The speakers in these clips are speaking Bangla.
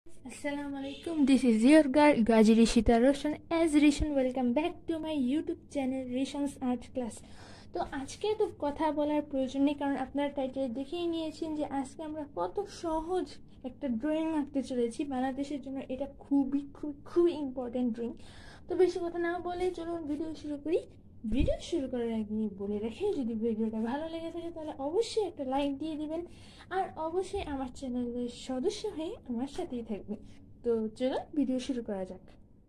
Assalamu alaikum. This is your girl Gaji Rishita Roshan. As Rishan, welcome back to my YouTube channel Rishan's Art Class. তো আজকে তো কথা বলার প্রয়োজন নেই, কারণ আপনারা টাইটেল দেখেই নিয়েছেন যে আজকে আমরা কত সহজ একটা ড্রয়িং আঁকতে চলেছি। বাংলাদেশের জন্য এটা খুবই খুবই খুবই ইম্পর্টেন্ট ড্রয়িং। তো বেশি কথা না বলে চলুন ভিডিও শুরু করি। ভিডিও শুরু করার আগে বলে রাখি, যদি ভিডিওটা ভালো লেগে থাকে তাহলে অবশ্যই একটা লাইক দিয়ে দিবেন, আর অবশ্যই আমার চ্যানেলের সদস্য হয়ে আমার সাথেই থাকবেন। তো চলুন ভিডিও শুরু করা যাক।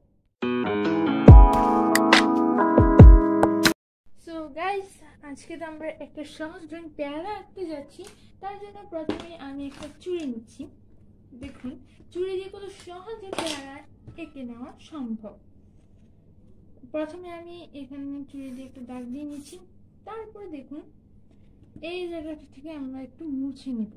সো গাইস, আজকে তো আমরা একটা সহজ ড্রয়িং পেয়ারা আঁকতে যাচ্ছি। তার জন্য প্রথমে আমি একটা চুড়ি নিচ্ছি। দেখুন চুড়ি দিয়ে কত সহজে পেয়ারা এঁকে নেওয়া সম্ভব। প্রথমে আমি এখানে চুড়ি দিয়ে একটু দাগ দিয়ে নিচ্ছি। তারপরে দেখুন এই জায়গাটা থেকে আমরা একটু মুছে নেব,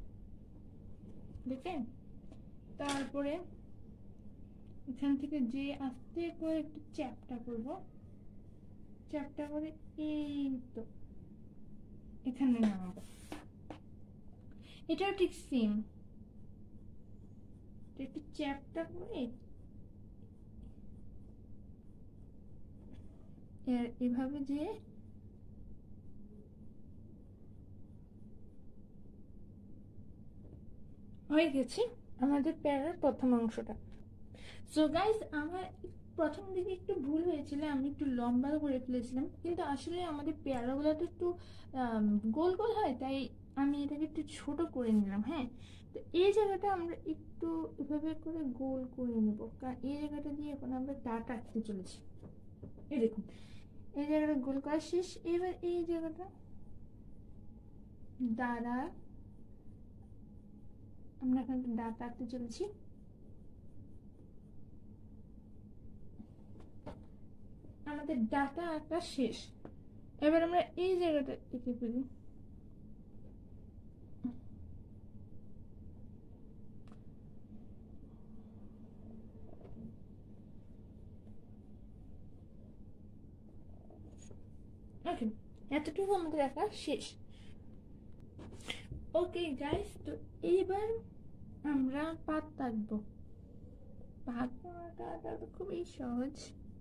দেখেন। তারপরে এখান থেকে যে আস্তে করে একটু চ্যাপটা করব, চ্যাপটা করে এই তো এখানে নামাবো। এটাও ঠিক সেম, একটু চ্যাপটা করে এভাবে যে হয়ে গেছে আমাদের প্যারার প্রথম অংশটা। সো গাইস, আমার প্রথম দিকে একটু ভুল হয়েছিল, আমি একটু লম্বা করে ফেলেছিলাম, কিন্তু আসলে আমাদের পেয়ারাগুলো তো একটু গোল গোল হয়, তাই আমি এটাকে একটু ছোট করে নিলাম। হ্যাঁ, তো এই জায়গাটা আমরা একটু এভাবে করে গোল করে নেব, কারণ এই জায়গাটা দিয়ে এখন আমরা ডাটা আঁকতে চলেছি। এই দেখুন এই জায়গাটা গোল করা শেষ। এবার এই জায়গাটা দ্বারা আমরা এখন ডাটা আঁকতে চলেছি। আমাদের ডাটা আঁকা শেষ। এবার আমরা এই জায়গাটা এঁকে ফেলি। ওকে, এতটুকু আমাদের আঁকা শেষ। ওকে গাইস, তো এইবার আমরা পাত আঁকবো। পাত আঁকাটা তো খুবই সহজ।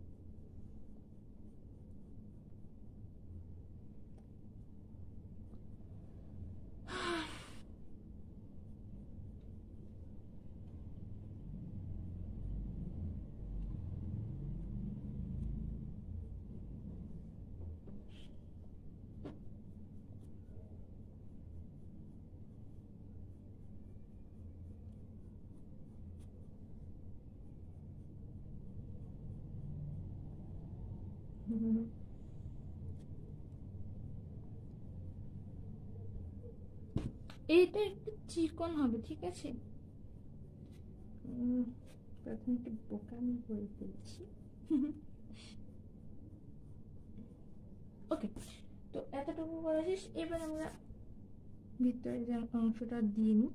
এটা একটু চিকন হবে, ঠিক আছে। প্রথমে একটু বোকামি করে ফেলছি। ওকে, তো এতটুকু করা শেষ। এবার আমরা ভিতরে যে অংশটা দিয়ে নিই,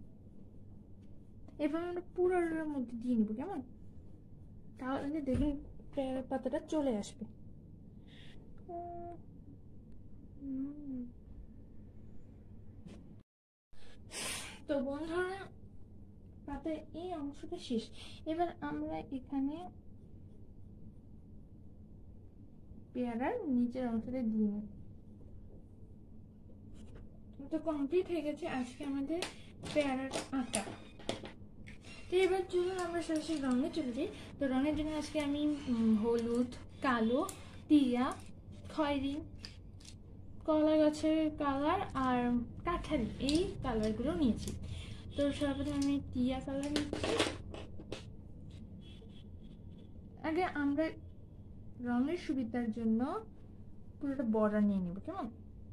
এবার আমরা পুরোটার মধ্যে দিয়ে নিব, কেমন? তাহলে দেখুন পেয়ারা পাতাটা চলে আসবে। তো বন্ধুরা, পাতার এই অংশটা শেষ। এবার আমরা এখানে পেয়ারার নিচের অংশটা দিয়ে নিই। তো কমপ্লিট হয়ে গেছে আজকে আমাদের পেয়ারার আঁকা। তো এবার চলুন আমরা সরাসরি রঙে চলে যাই। তো রঙের জন্য আজকে আমি হলুদ, কালো, টিয়া, খয়েরি, কলা গাছের কালার আর কাঠালি, এই কালারগুলো নিয়েছি। তো সর্বপ্রথম আমি টিয়া কালার নিচ্ছি। আগে আমরা রঙের সুবিধার জন্য পুরোটা বর্ডার নিয়ে নেব, কেমন?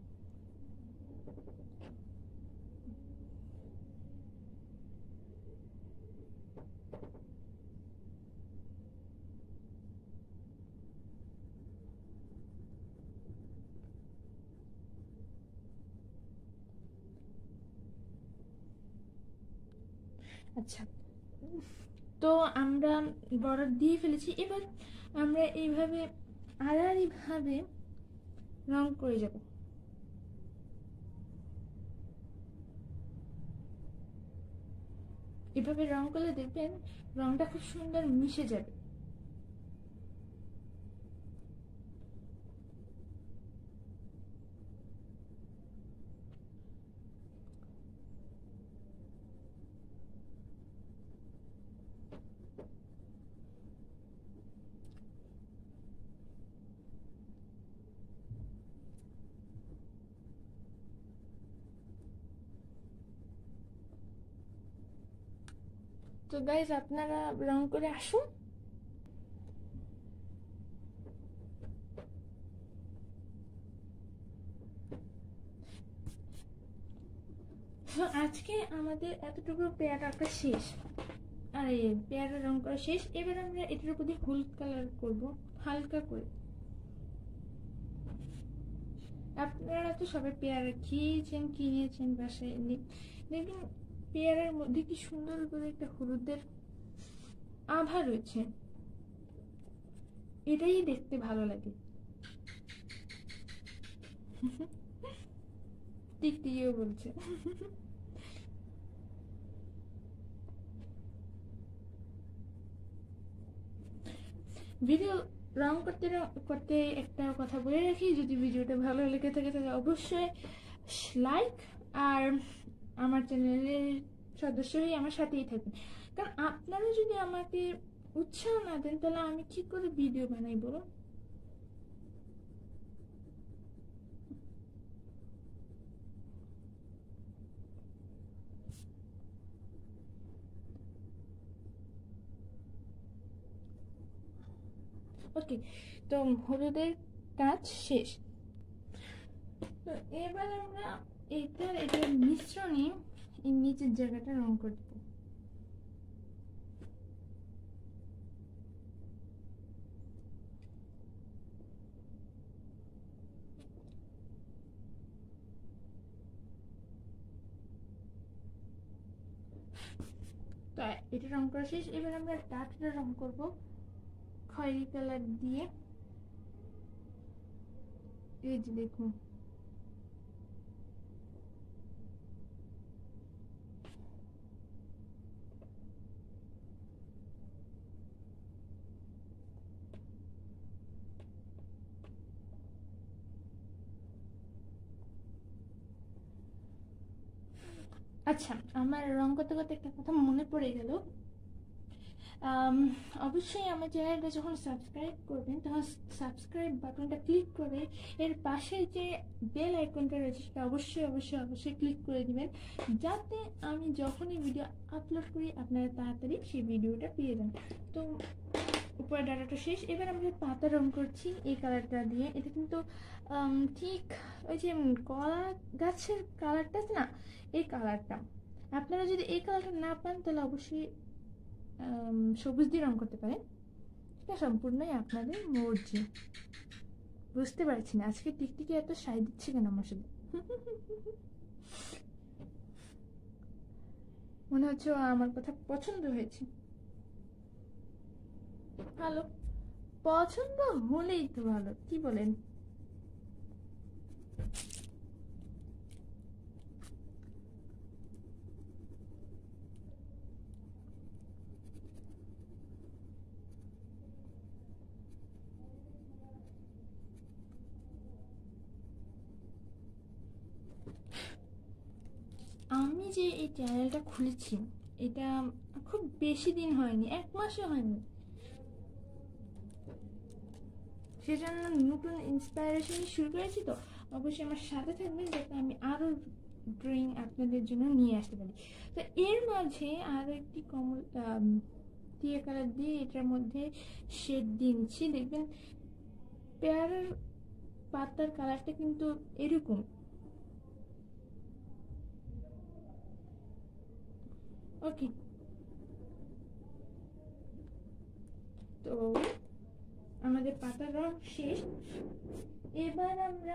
আচ্ছা, তো আমরা বর্ডার দিয়ে ফেলেছি। এবার আমরা এইভাবে আড়াআড়িভাবে রং করে যাব। এভাবে রং করলে দেখবেন রংটা খুব সুন্দর মিশে যাবে। তো গাইজ আপনারা রং করে আসুন। আজকে আমাদের এতটুকু পেয়ারাটা শেষ, আর পেয়ারা রং করা শেষ। এবার আমরা এটার উপর দিয়ে হলুদ কালার করব হালকা করে। আপনারা তো সবাই পেয়ারা খেয়েছেন, কিনেছেন বাসায়, দেখবেন পেয়ারার মধ্যে কি সুন্দর করে একটা হলুদের আভা রয়েছে, এটাই দেখতে ভালো লাগে। টিকটিকিও বলছে। ভিডিও রং করতে করতে একটা কথা বলে রাখি, যদি ভিডিওটা ভালো লেগে থাকে তাহলে অবশ্যই লাইক, আর আমার চ্যানেলের সদস্য হয়ে আমার সাথেই থাকবেন। কারণ আপনারা যদি আমাকে উৎসাহ না দেন তাহলে আমি কি করে ভিডিও বানাই বলো। ওকে, তো হলুদের কাজ শেষ। তো এবার আমরা এটার মিশ্রণে এই নিচের জায়গাটা রং করে দেবো। তো এটা রং করা শেষ। এবার আমরা ডাটটা রং করব খয়েরি কালার দিয়ে। এই যে দেখুন, আচ্ছা আমার রং করতে করতে একটা কথা মনে পড়ে গেল। অবশ্যই আমার চ্যানেলটা যখন সাবস্ক্রাইব করবেন তখন সাবস্ক্রাইব বাটনটা ক্লিক করে এর পাশে যে বেল আইকনটা রয়েছে সেটা অবশ্যই অবশ্যই অবশ্যই ক্লিক করে দিবেন, যাতে আমি যখনই ভিডিও আপলোড করি আপনারা তাড়াতাড়ি সেই ভিডিওটা পেয়ে যান। তো উপরে ডাটাটা শেষ। এবার আমরা পাতা রং করছি এই কালারটা দিয়ে। এটা কিন্তু ঠিক ওই যে কলা গাছের কালারটা আছে না, এই কালারটা। আপনারা যদি এই কালারটা না পান তাহলে অবশ্যই সবুজ দিয়ে রং করতে পারেন, এটা সম্পূর্ণই আপনাদের মর্জি। বুঝতে পারছি না আজকে টিকটিকি এত সাই দিচ্ছে কেন আমার সাথে। মনে হচ্ছে আমার কথা পছন্দ হয়েছে। ভালো, পছন্দ হলেই তো ভালো, কি বলেন? আমি যে এই চ্যানেলটা খুলেছি এটা খুব বেশি দিন হয়নি, 1 মাসও হয়নি। সেজন্য নতুন ইন্সপায়ারেশন শুরু করেছি। তো অবশ্যই আমার সাথে থাকবেন যাতে আমি আরো ড্রয়িং আপনাদের জন্য নিয়ে আসতে পারি। তো এর মাঝে আরো একটি কমল টিয়া কালার দিয়ে এটার মধ্যে শেড দিচ্ছি। দেখবেন পেয়ারার পাতার কালারটা কিন্তু এরকম। ওকে, তো আমাদের পাতার রং শেষ। এবার আমরা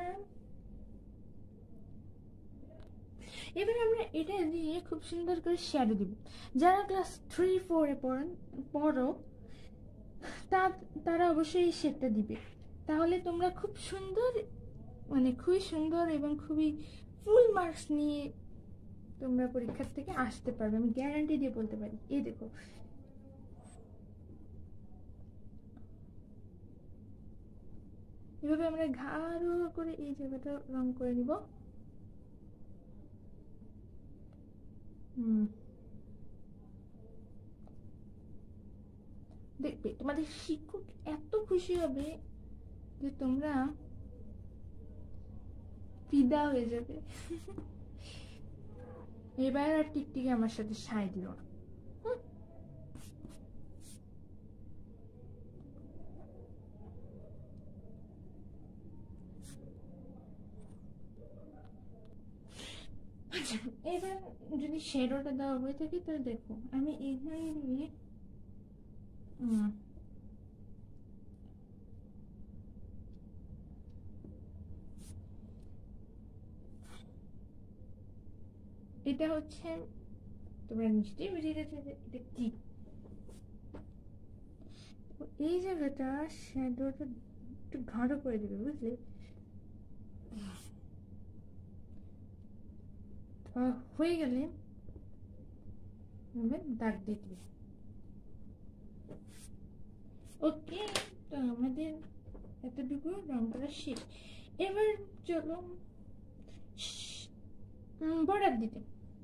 এটা দিয়ে খুব সুন্দর করে শ্যাডো দিব। যারা ক্লাস 3-4-এ পড়ো তারা অবশ্যই এই শেডটা দিবে, তাহলে তোমরা খুব সুন্দর, মানে খুবই সুন্দর এবং খুবই ফুল মার্কস নিয়ে তোমরা পরীক্ষার থেকে আসতে পারবে, আমি গ্যারান্টি দিয়ে বলতে পারি। এই দেখো, এভাবে আমরা গাঢ় করে এই জায়গাটা রং করে নিব। দেখবে তোমাদের শিক্ষক এত খুশি হবে যে তোমরা ফিদা হয়ে যাবে। এবার আর টিকটিকি আমার সাথে সায় দিও না। এবার যদি শ্যাডোটা দেওয়া হয়ে থাকে তাহলে দেখো আমি এখানে দিয়ে এটা হচ্ছে, তোমরা নিশ্চয়ই বুঝে গেছো যে এটা কি। এই জায়গাটা শ্যাডোটা একটু গাঢ় করে দেবে, বুঝলে? হয়ে গেলে দাগ দিয়ে দিবে। ওকে, তো আমাদের এতটুকু রং করা শেষ। এবার চলো বর্ডার দিতে।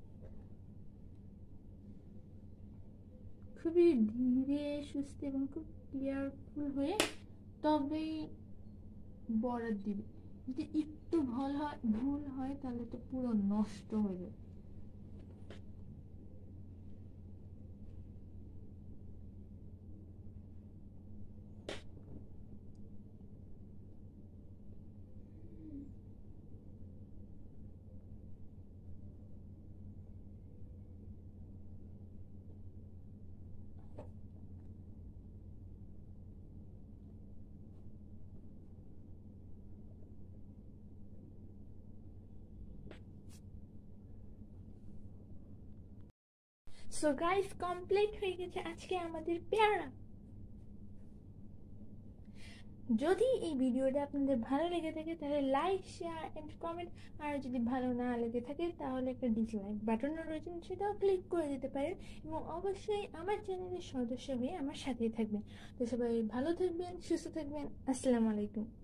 খুবই ধীরে সুস্থে এবং খুব কেয়ারফুল হয়ে তবেই বর্ডার দিবে। যদি একটু ভুল হয় তাহলে তো পুরো নষ্ট হয়ে যাবে। সো গাইস, কমপ্লিট হয়ে গেছে আজকে আমাদের পেয়ারা। যদি এই ভিডিওটা আপনাদের ভালো লেগে থাকে তাহলে লাইক, শেয়ার এন্ড কমেন্ট। আর যদি ভালো না লেগে থাকে তাহলে একটা ডিসলাইক বাটনও রয়েছে, সেটাও ক্লিক করে দিতে পারেন। এবং অবশ্যই আমার চ্যানেলের সদস্য হয়ে আমার সাথেই থাকবেন। তো সবাই ভালো থাকবেন, সুস্থ থাকবেন। আসসালামু আলাইকুম।